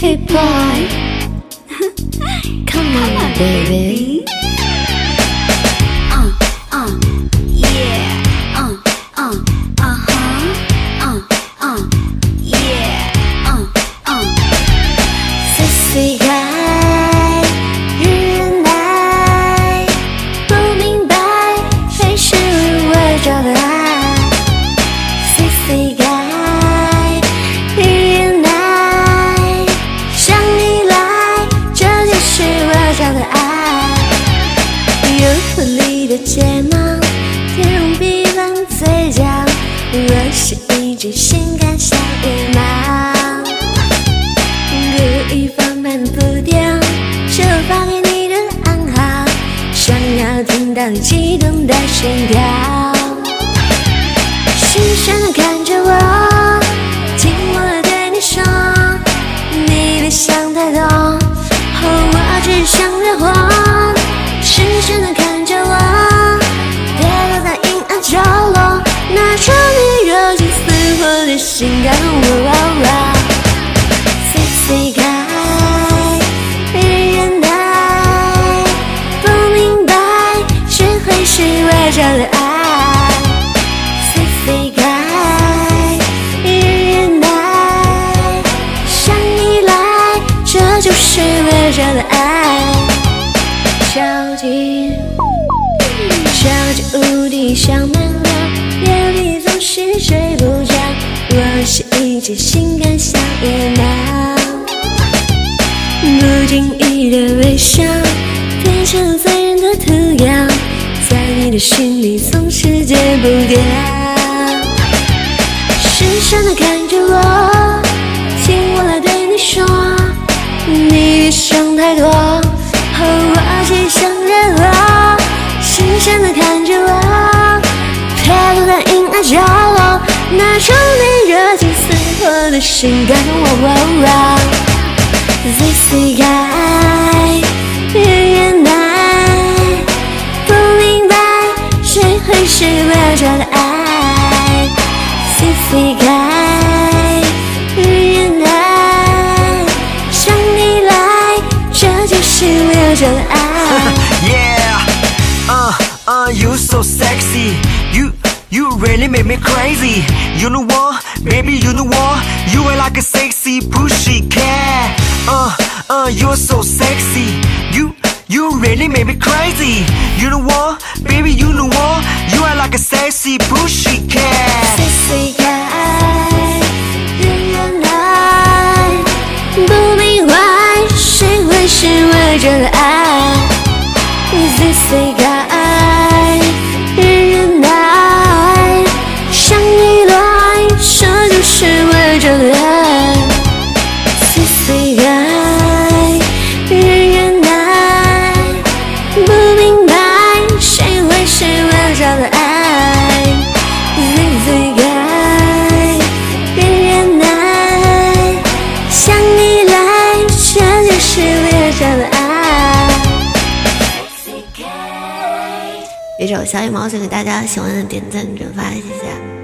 Hey boy, come on baby. Yeah, yeah, Sexy guy，日人爱，不明白谁是伪装的爱。Sexy guy，日人爱，想你来，这就是伪装的爱。有狐狸的睫毛，天容比方嘴角，我是一只性感小野猫。故意放慢步调，是我发给你的暗号，想要听到你激动的心跳。深深地看着我，紧握地对你说，你别想太多，我只想惹祸。深深地看着我，别躲在阴暗角落，拿出你热情似火的性感。Sexy guy， 日人爱，不明白谁会是伪装的爱。Sexy guy， 日人爱，想你来，这就是伪装的爱。超级无敌小蛮腰，眼里总是睡不着，我是一只性感小野猫。不经意的微笑，变成醉人的涂鸦，在你的心里总是戒不掉。深深地看着我，听我来对你说，你别想太多，我只想惹祸。深深地看着我，别躲在阴暗角落，拿出你热情似火的性感。Sexy guy， 日人爱，不明白谁会是伪装的爱。Sexy guy， 日人爱，想你来，这就是伪装的爱。 You so sexy, you really make me crazy. You know what, baby, you know what? You are like a sexy pussycat. You're so sexy. You really make me crazy. You know what, baby, you know what? You are like a sexy pussycat. Sexy guy， 日人爱，不明白谁会是伪装的爱。Sexy guy， 日人爱，想你来，这就是伪装的爱。Sexy guy， 日人爱，不明白谁会是伪装的爱。Sexy guy， 日人爱，想你来，这就是伪装的爱。 这首小羽毛送给大家，喜欢的点赞转发，谢谢。